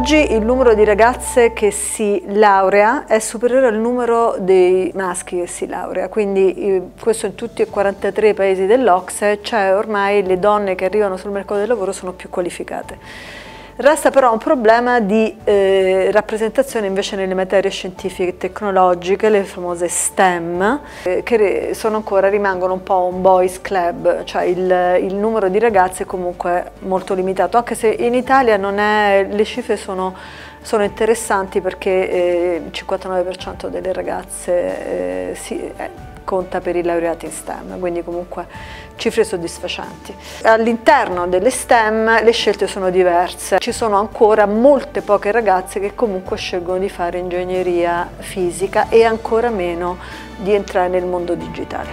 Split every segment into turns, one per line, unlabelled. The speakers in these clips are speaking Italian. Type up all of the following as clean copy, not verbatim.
Oggi il numero di ragazze che si laurea è superiore al numero dei maschi che si laurea, quindi questo in tutti e 43 i paesi dell'OCSE, cioè ormai le donne che arrivano sul mercato del lavoro sono più qualificate. Resta però un problema di rappresentazione invece nelle materie scientifiche e tecnologiche, le famose STEM, che rimangono un po' un boys club, cioè il numero di ragazze è comunque molto limitato, anche se in Italia le cifre sono interessanti perché il 59% delle ragazze conta per i laureati in STEM, quindi comunque cifre soddisfacenti. All'interno delle STEM le scelte sono diverse, ci sono ancora molte poche ragazze che comunque scelgono di fare ingegneria fisica e ancora meno di entrare nel mondo digitale.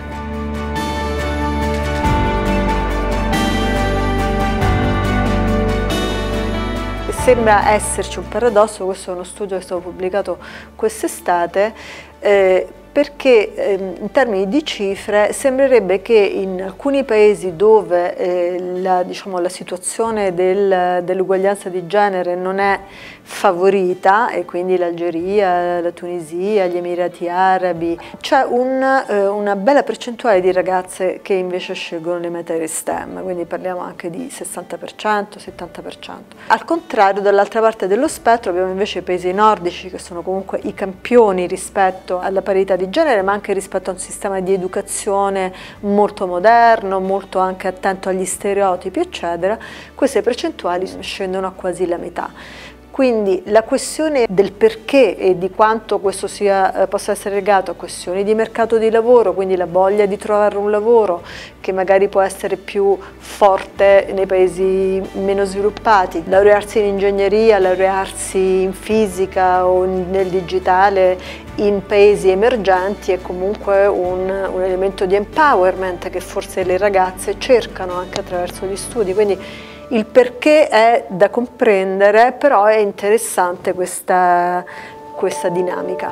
Sembra esserci un paradosso, questo è uno studio che è stato pubblicato quest'estate, perché in termini di cifre sembrerebbe che in alcuni paesi dove la situazione dell'uguaglianza di genere non è favorita, e quindi l'Algeria, la Tunisia, gli Emirati Arabi, c'è una bella percentuale di ragazze che invece scelgono le materie STEM, quindi parliamo anche di 60%, 70%. Al contrario, dall'altra parte dello spettro abbiamo invece i paesi nordici che sono comunque i campioni rispetto alla parità di genere, ma anche rispetto a un sistema di educazione molto moderno, molto anche attento agli stereotipi, eccetera. Queste percentuali scendono a quasi la metà. Quindi la questione del perché e di quanto questo possa essere legato a questioni di mercato di lavoro, quindi la voglia di trovare un lavoro che magari può essere più forte nei paesi meno sviluppati, laurearsi in ingegneria, laurearsi in fisica o nel digitale in paesi emergenti è comunque un elemento di empowerment che forse le ragazze cercano anche attraverso gli studi. Quindi il perché è da comprendere, però è interessante questa dinamica.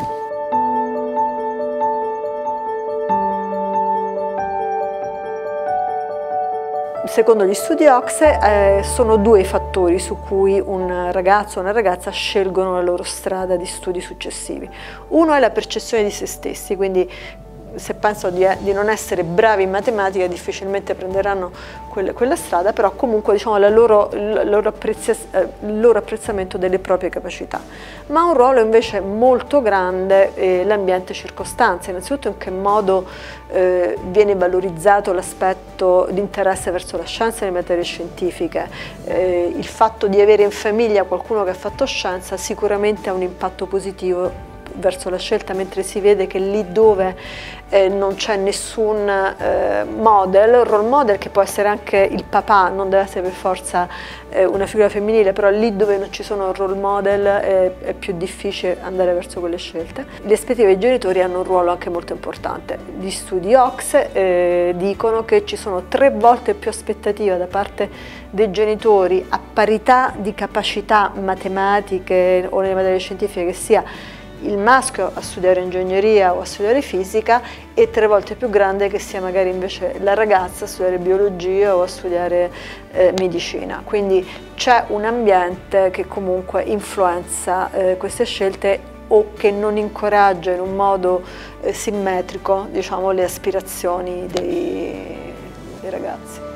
Secondo gli studi OCSE sono due i fattori su cui un ragazzo o una ragazza scelgono la loro strada di studi successivi. Uno è la percezione di se stessi, quindi se pensano di non essere bravi in matematica difficilmente prenderanno quella strada, però comunque il loro apprezzamento delle proprie capacità. Ma ha un ruolo invece molto grande l'ambiente circostante, innanzitutto in che modo viene valorizzato l'aspetto di interesse verso la scienza e le materie scientifiche. Il fatto di avere in famiglia qualcuno che ha fatto scienza sicuramente ha un impatto positivo verso la scelta, mentre si vede che lì dove non c'è nessun role model, che può essere anche il papà, non deve essere per forza una figura femminile, però lì dove non ci sono role model è più difficile andare verso quelle scelte. Le aspettative dei genitori hanno un ruolo anche molto importante. Gli studi OCSE dicono che ci sono 3 volte più aspettativa da parte dei genitori a parità di capacità matematiche o nelle materie scientifiche, che sia il maschio a studiare ingegneria o a studiare fisica, e 3 volte più grande che sia magari invece la ragazza a studiare biologia o a studiare medicina. Quindi c'è un ambiente che comunque influenza queste scelte o che non incoraggia in un modo simmetrico, diciamo, le aspirazioni dei ragazzi.